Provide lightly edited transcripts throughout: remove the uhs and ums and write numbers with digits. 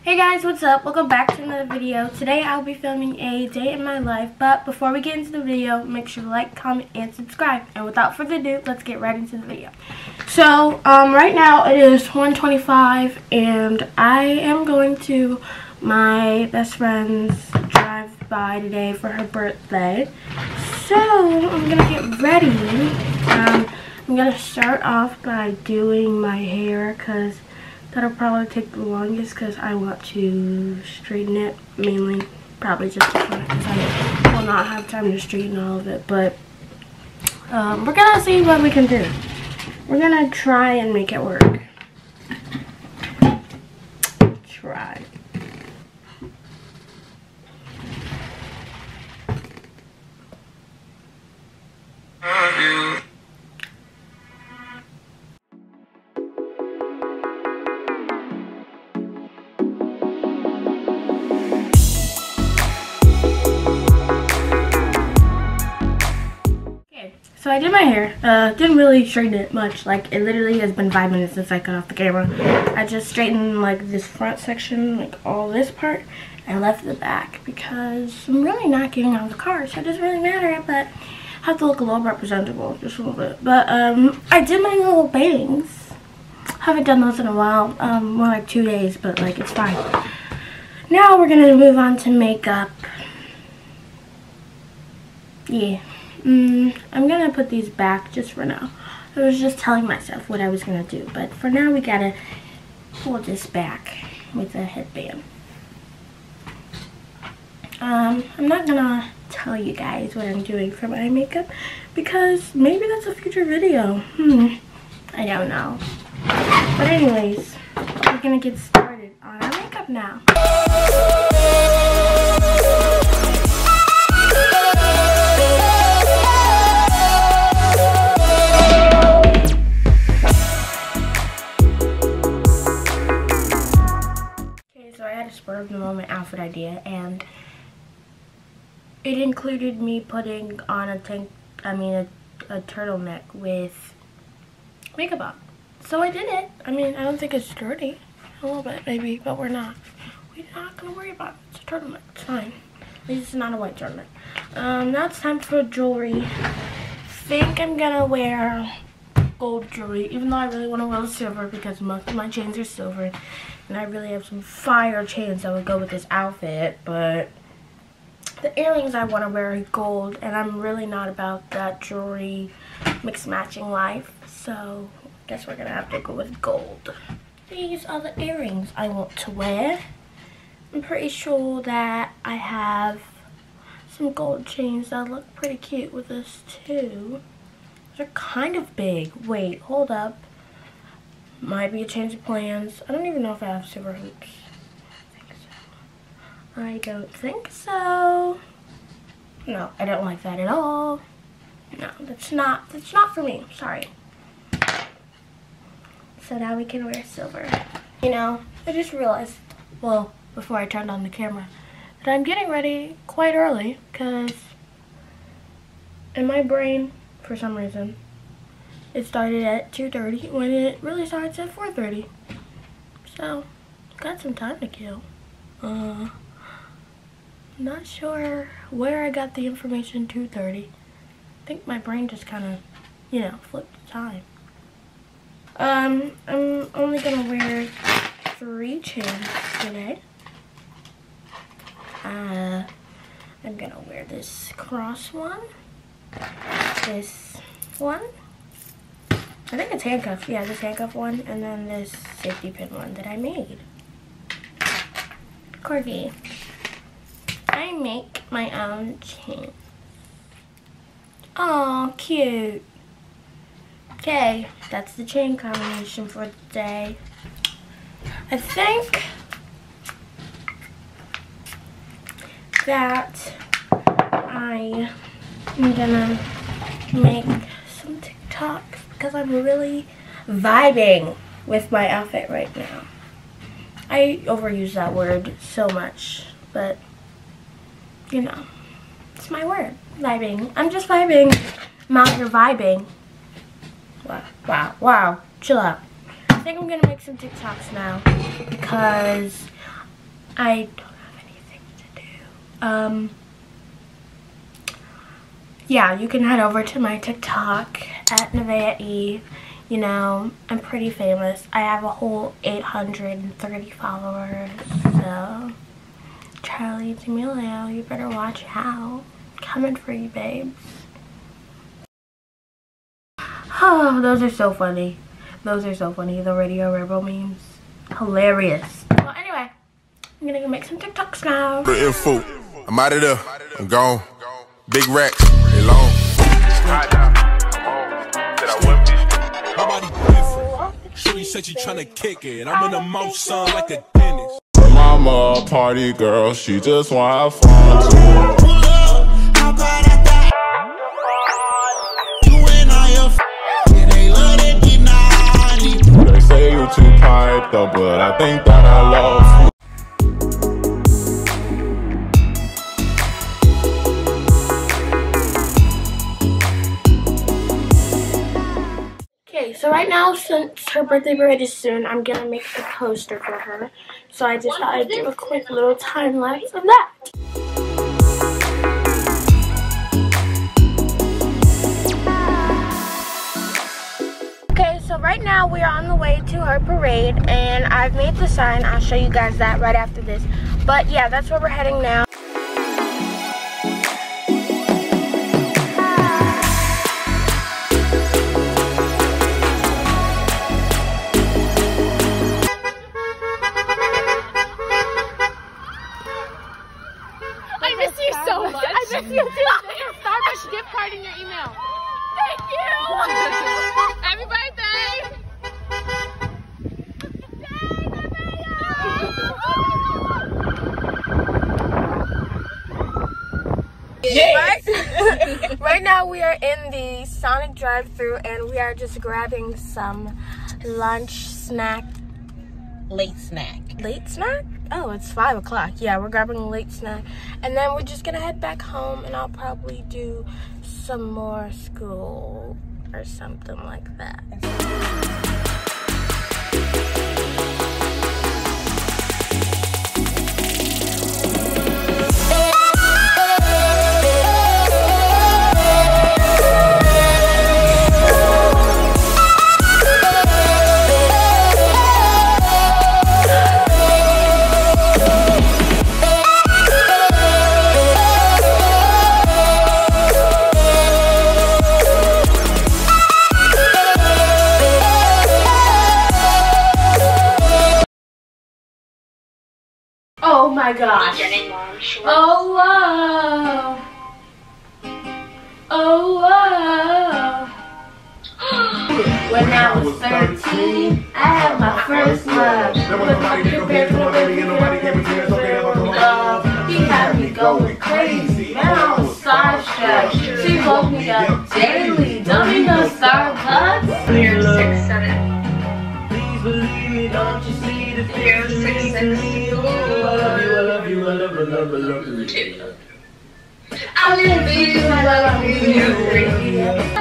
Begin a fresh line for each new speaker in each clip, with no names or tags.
Hey guys, what's up? Welcome back to another video. Today I'll be filming a day in my life, but before we get into the video, make sure to like, comment, and subscribe. And without further ado, let's get right into the video. So, right now it is 1:25 and I am going to my best friend's drive-by today for her birthday. So, I'm gonna get ready. I'm gonna start off by doing my hair because that'll probably take the longest because I want to straighten it mainly, probably just the front because I will not have time to straighten all of it. But we're gonna see what we can do. We're gonna try and make it work. Try. So I did my hair, didn't really straighten it much, like it literally has been 5 minutes since I cut off the camera. I just straightened like this front section, like all this part, and left the back because I'm really not getting out of the car, so it doesn't really matter, but I have to look a little more presentable, just a little bit. But I did my little bangs. Haven't done those in a while, more like 2 days, but like it's fine. Now we're gonna move on to makeup. Yeah. I'm gonna put these back just for now. I was just telling myself what I was gonna do, but for now we gotta hold this back with a headband. I'm not gonna tell you guys what I'm doing for my makeup because maybe that's a future video. I don't know. But anyways, we're gonna get started on our makeup now. Spur of the moment outfit idea, and it included me putting on a turtleneck with makeup on. So I did it. I mean, I don't think it's dirty. A little bit maybe, but we're not gonna worry about it. It's a turtleneck. It's fine. At least it's not a white turtleneck. Now it's time for jewelry. Think I'm gonna wear gold jewelry, even though I really want to wear silver because most of my chains are silver. And I really have some fire chains that would go with this outfit, but the earrings I want to wear are gold, and I'm really not about that jewelry mix matching life, so I guess we're gonna have to go with gold. These are the earrings I want to wear. I'm pretty sure that I have some gold chains that look pretty cute with this too. They're kind of big. Wait, hold up. Might be a change of plans. I don't even know if I have silver hoops. I don't think so. No, I don't like that at all. No, that's not for me. Sorry. So now we can wear silver. You know, I just realized, well, before I turned on the camera, that I'm getting ready quite early because in my brain, for some reason, it started at 2:30 when it really starts at 4:30. So, got some time to kill. Not sure where I got the information 2:30. I think my brain just kind of, you know, flipped the time. I'm only gonna wear 3 chains today. I'm gonna wear this cross one, this one, I think it's handcuff. Yeah, this handcuff one, and then this safety pin one that I made. Corgi. I make my own chain. Oh, cute. Okay, that's the chain combination for today. I think that I am gonna make some TikToks because I'm really vibing with my outfit right now. I overuse that word so much, but you know, it's my word. Vibing. I'm just vibing. I'm out here vibing. Wow. Chill out. I think I'm gonna make some TikToks now because I don't have anything to do. Yeah, you can head over to my TikTok at Nevaeh. You know, I'm pretty famous. I have a whole 830 followers, so Charlie D'Amelio, you better watch out. Coming for you, babes. Oh, those are so funny. Those are so funny. The Radio Rebel memes. Hilarious. Well, anyway, I'm gonna go make some TikToks now.
The info. I'm out of there. I'm gone. Big racks. They long.
Shorty said she tryna kick it. I'm in the mouth, son, like a dentist.
Mama, a party girl. She just wanna have fun too. They say you too piped up, but I think that I love you.
Okay, so right now, since her birthday parade is soon, I'm gonna make a poster for her. So I just thought I'd do a quick little time lapse of that. Okay, so right now we are on the way to her parade, and I've made the sign. I'll show you guys that right after this. But yeah, that's where we're heading now.
I miss you so much. I miss you too. There's a Starbucks gift card in your email. Thank you. Happy birthday. Right now we are in the Sonic drive-thru and we are just grabbing some lunch snack.
Late snack.
Late snack? Oh, it's 5 o'clock. Yeah, we're grabbing a late snack. And then we're just gonna head back home and I'll probably do some more school or something like that. Oh my gosh. Oh wow. Oh wow. When I was 13, I had my first love. He had me going crazy. Man, I was starstruck. She woke me up daily. Don't you know Starbucks?
067.
Please believe me, don't you see the
066.
I love you, I love you, I love you, I love you.
2.
I live for you, I love you.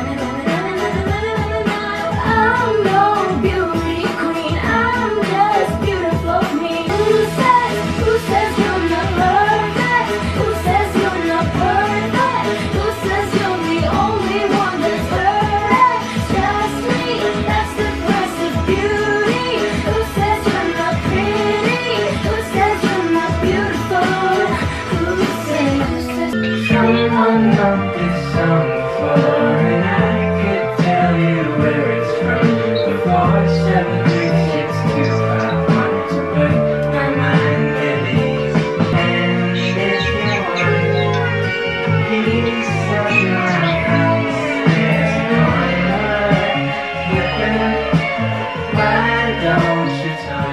I'm no beauty queen, I'm just beautiful me. Who says you're not perfect? Who says you're not perfect? Who says you're the only one that's perfect? Just me, that's the price of beauty. Who says you're not pretty? Who says you're not beautiful? Who says?
Someone wrote this song for, and I could tell you where it's from. The 47362 want to put my mind at ease. And if you want peace of mind, there's no other. Why don't you talk?